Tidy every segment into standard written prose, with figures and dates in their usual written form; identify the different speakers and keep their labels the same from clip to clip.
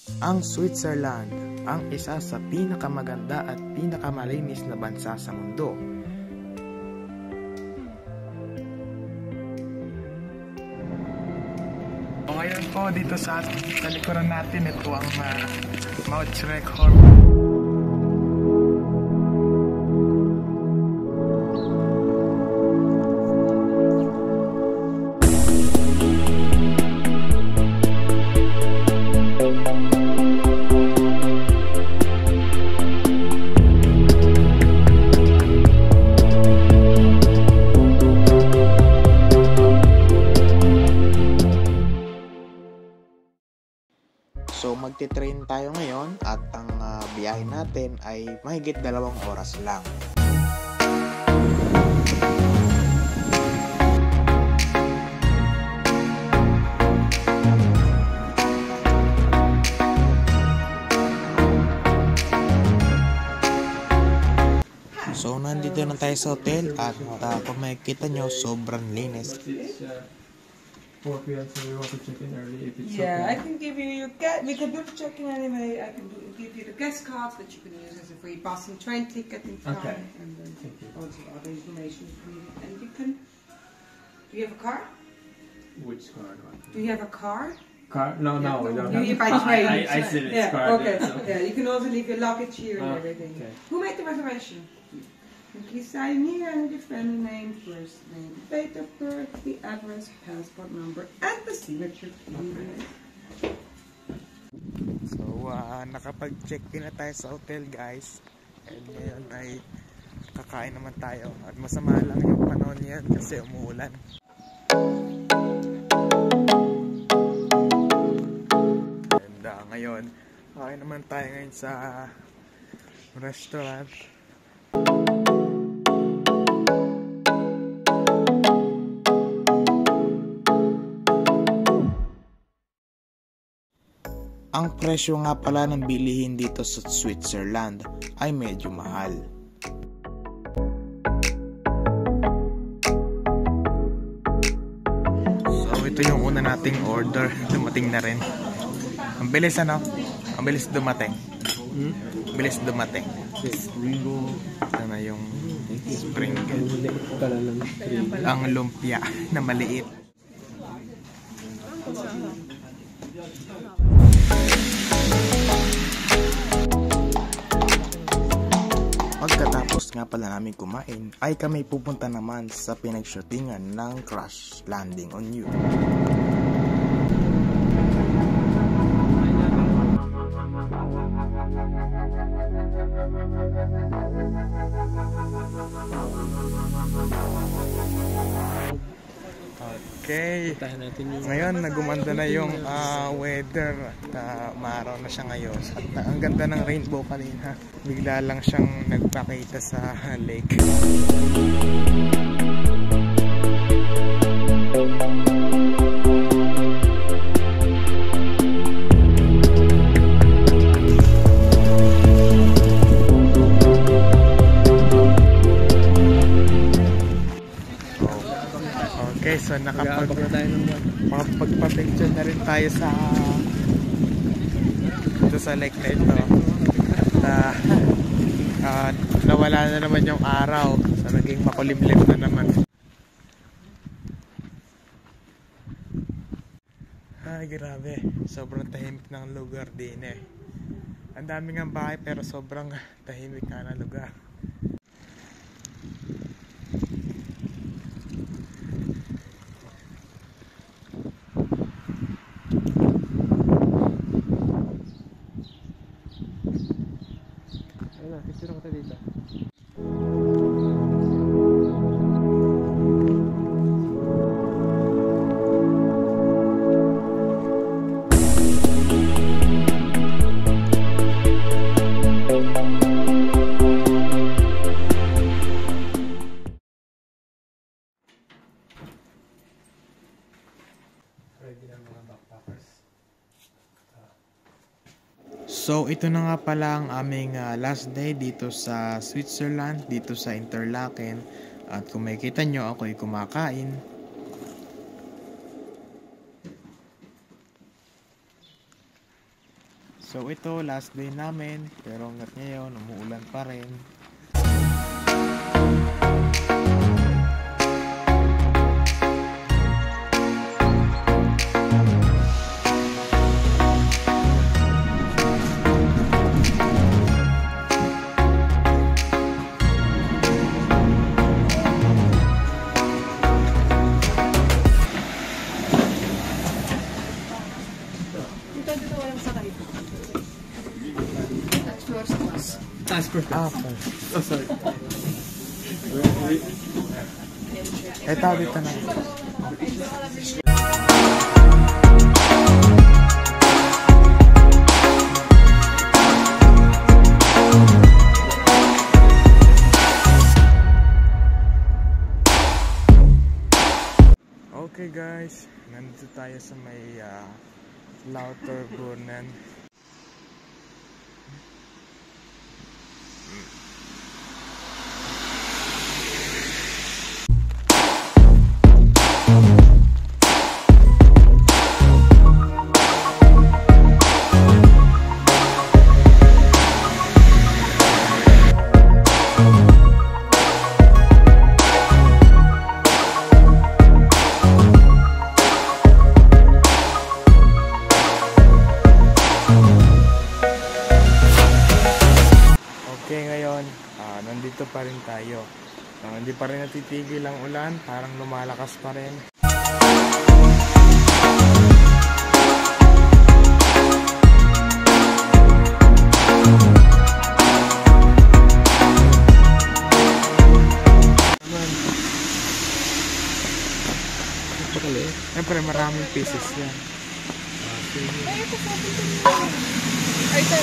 Speaker 1: Ang Switzerland ang isa sa pinakamaganda at pinakamalinis na bansa sa mundo. O ngayon po dito sa likuran natin, ito ang Mount Record. So magte-train tayo ngayon at ang biyahe natin ay mahigit 2 oras lang. So nandito na tayo sa hotel at kung makikita nyo, sobrang linis.
Speaker 2: 4 p.m. so we want to check in early if it's
Speaker 3: yeah,
Speaker 2: okay.
Speaker 3: I can give you your guest. We can do the check-in anyway. I can give you the guest cards that you can use as a free bus and train ticket in time,
Speaker 2: Okay.
Speaker 3: and then also other information if you need. And you can. Do you have a car?
Speaker 2: Which car do I have?
Speaker 3: Do you have a car?
Speaker 2: Car? No,
Speaker 3: Yeah,
Speaker 2: no, we don't
Speaker 3: you
Speaker 2: have.
Speaker 3: by train.
Speaker 2: I said it's
Speaker 3: Yeah.
Speaker 2: car.
Speaker 3: Okay.
Speaker 2: So.
Speaker 3: Yeah, you can also leave your luggage here and everything.
Speaker 2: Okay.
Speaker 3: Who made the reservation? And please sign here and your family name, first name, date of birth, the address, passport number, and the signature, please.
Speaker 1: So nakapag-check in na tayo sa hotel, guys. And ngayon ay kakain naman tayo. At masama lang yung panahon yan kasi umuulan. And ngayon, kakain naman tayo ngayon sa restaurant. Ang presyo nga pala ng bilihin dito sa Switzerland ay medyo mahal. So ito yung una nating order, dumating na rin. Ang bilis ano? Ang bilis dumating. Ang bilis dumating. Ito na yung sprinkle. Ang lumpia na maliit. Pagkatapos nga pala namin kumain, ay kami pupunta naman sa pinag-shootingan ng Crash Landing on You. Okay, ngayon nagumanda na yung weather at maaraw na siya ngayon at ang ganda ng rainbow kanina, bigla lang siyang nagpakita sa lake. Okay, so nakapagpa-picture na rin tayo sa lake na ito. At nawala na naman yung araw, so naging makulimlim na naman. Ay grabe, sobrang tahimik ng lugar din eh. Ang dami ng bahay pero sobrang tahimik na ng lugar. Picture ko dito. So ito na nga pala ang aming last day dito sa Switzerland, dito sa Interlaken. At kung makikita nyo, ako'y kumakain. So ito, last day namin, pero hanggat ngayon, umuulan pa rin.
Speaker 2: Oh, sorry.
Speaker 1: Ito, dito na. Okay guys, nandito tayo sa may Lauterbrunnen. Okay, ngayon, nandito pa rin tayo. Hindi pa rin natitigil ang ulan, parang lumalakas pa rin. Siyempre, maraming pieces yan.
Speaker 3: Ay, 7.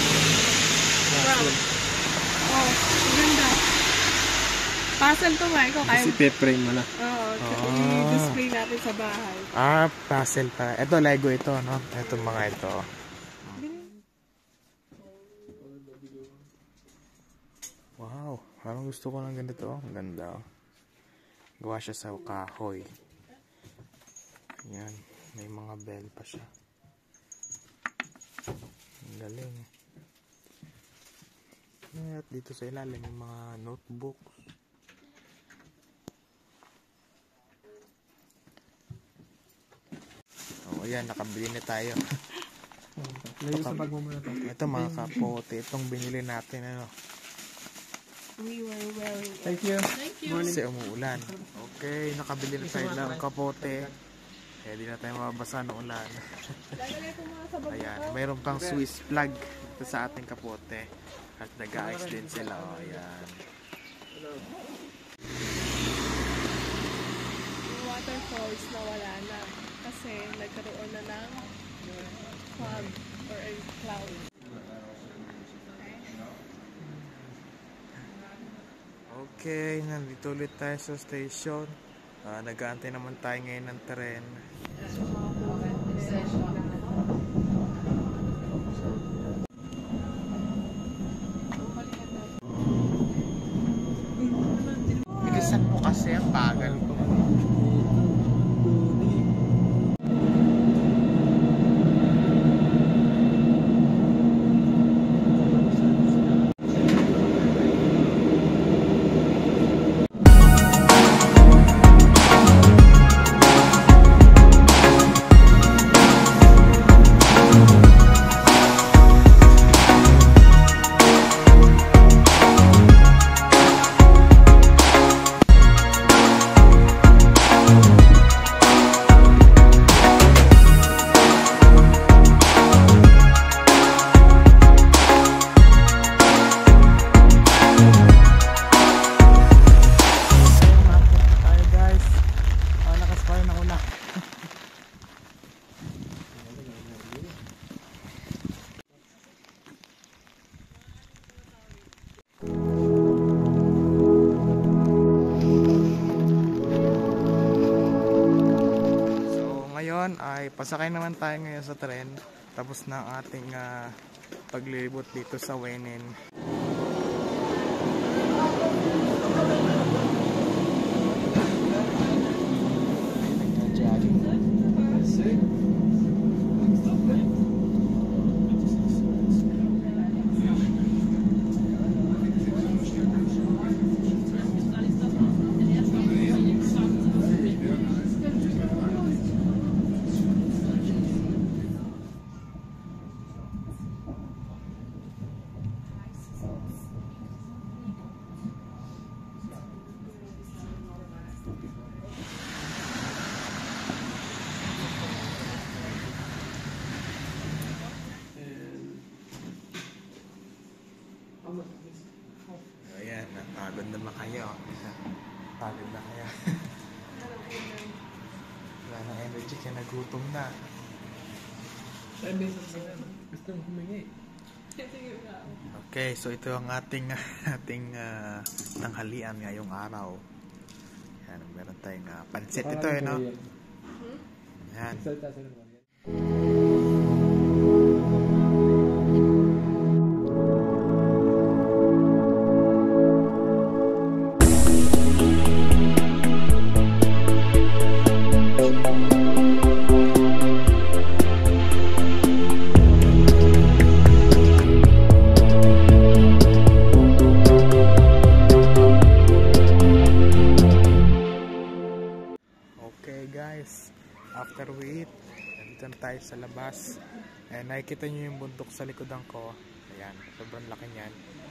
Speaker 3: Oh, ganda. Puzzle to ba? Ikaw kaya?
Speaker 2: Kasi pe-frame mo na.
Speaker 3: Oo, i-display natin sa bahay.
Speaker 1: Puzzle pa. Ito, Lego ito, no? Ito mga ito. Wow, parang gusto ko ng ganito. Ang ganda, oh. Gawa siya sa kahoy. Yan, may mga bell pa siya. Ang galing. At dito sa ilalim may mga notebooks. Oh, ayan, nakabili na tayo.
Speaker 2: Layo sa bag mo muna to.
Speaker 1: Ito mga kapote, itong binili natin, ano.
Speaker 3: We were wearing it.
Speaker 2: Thank you.
Speaker 3: Thank you.
Speaker 1: Kasi umuulan. Okay, nakabili na tayo ng kapote. Kaya di na tayo mabasa ng ulan. Ayan, mayroon pang Swiss flag ito sa ating kapote. At nag-ice din sila. O, ayan.
Speaker 3: Yung waterfalls na wala na. Kasi nagkaroon na ng fog or a cloud.
Speaker 1: Okay, nandito ulit tayo sa station. Nag-aantay naman tayo ngayon ng tren. Bilisan mo kasi ang bagal ko. Ay pasakay naman tayo ngayon sa tren tapos na ang ating paglilibot dito sa Wenen. Ayan, pagod na ba kayo? Pagod na kayo. Wala nang energy kaya nagutom na.
Speaker 2: Gusto mo humingi.
Speaker 1: Okay, so ito ang ating tanghalian ngayong araw. Yan, meron tayong pansit ito no? Yan. Okay guys, after we eat, nandito na tayo sa labas. And nakikita nyo yung bundok sa likodan ko. Ayan, sobrang laki niyan.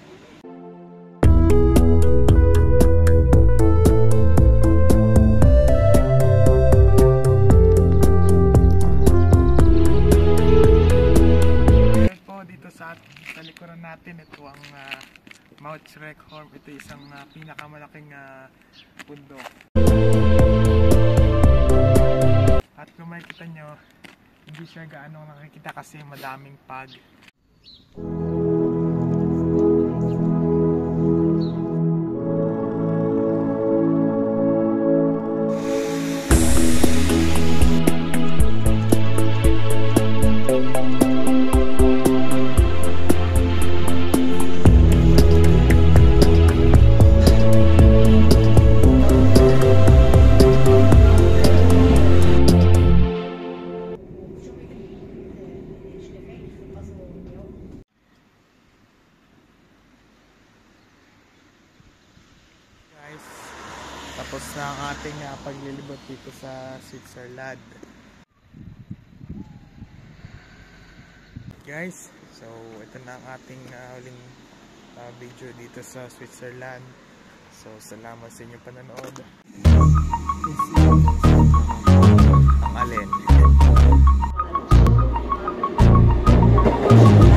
Speaker 1: Ayan po, dito sa likuran natin, ito ang Mount Schreckhorn. Ito isang pinakamalaking bundok. At kung makikita nyo, hindi siya gaano nakikita kasi madaming pag. Tapos na ang ating paglilibot dito sa Switzerland. Guys, so ito na ang ating huling video dito sa Switzerland. So salamat sa inyong panonood. Ang alin.